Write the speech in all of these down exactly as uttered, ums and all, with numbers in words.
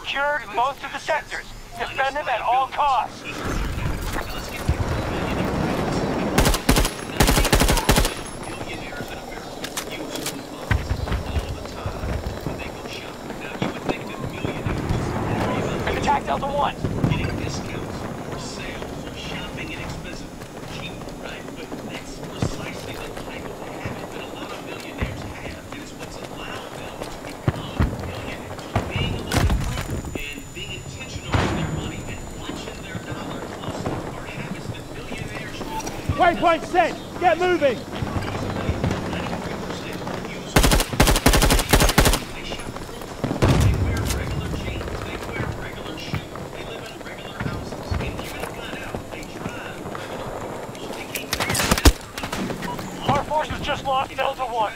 secured most of the sectors. Defend them at all costs. We've attacked Delta One. Getting discounts or sales or shopping inexpensive, cheap, right? But that's precisely the type of habit that a lot of millionaires have, and it's what's allowed them to become millionaires. Being a little prudent and being intentional with their money and watching their dollar closely are habits that millionaires do. Waypoint set! Get moving! Forces just lost Delta One.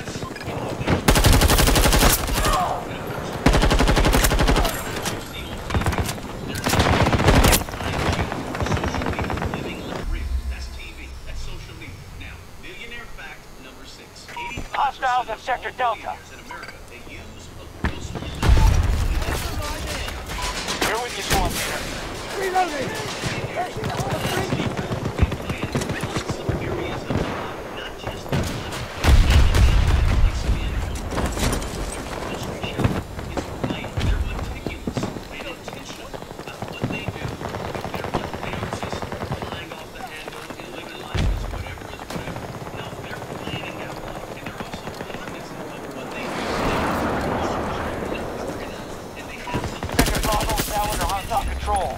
Hostiles at Sector Delta. Here with you, Swan Leader. Reloading! Control.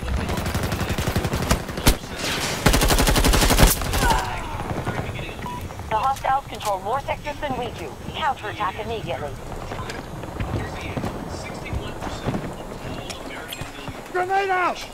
The hostiles control more sectors than we do. Counterattack immediately. Grenade out!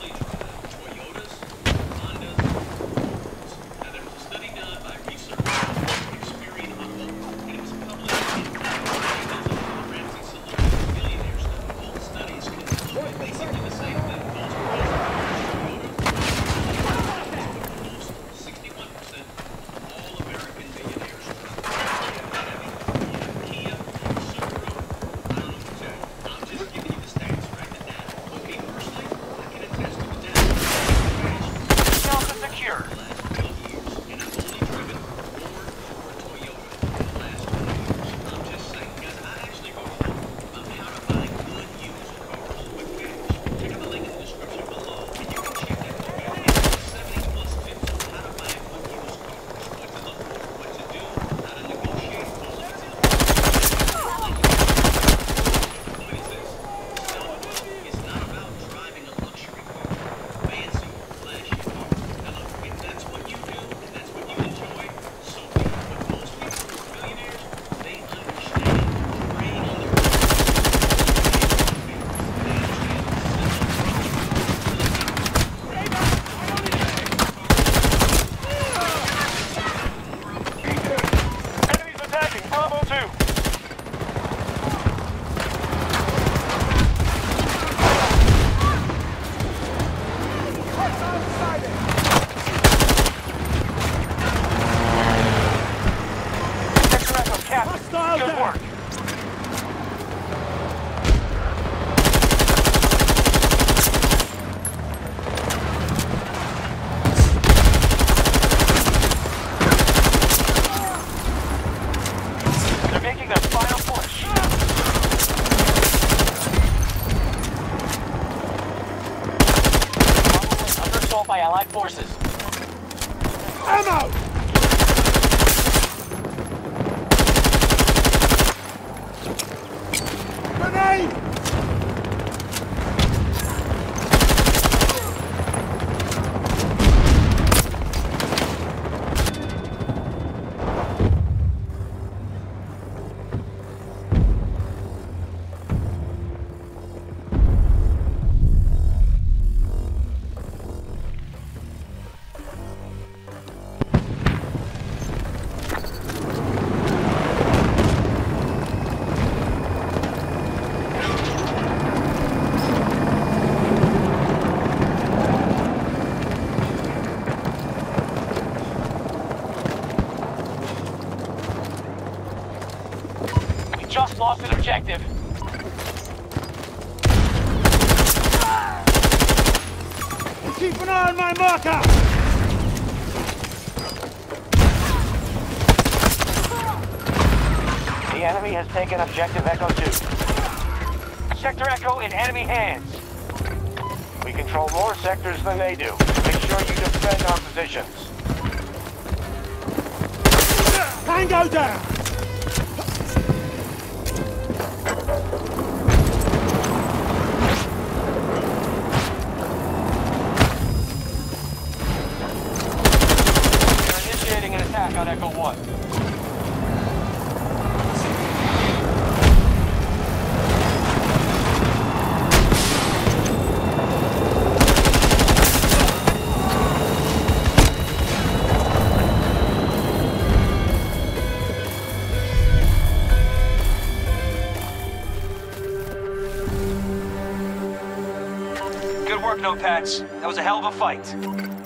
Good work. They're making their final push. Under assault by Allied forces. Ammo! Grenade! Just lost an objective. Keep an eye on my marker! The enemy has taken objective Echo two. Sector Echo in enemy hands. We control more sectors than they do. Make sure you defend our positions. Tango down! We're initiating an attack on Echo one. Good work, Notepads. That was a hell of a fight.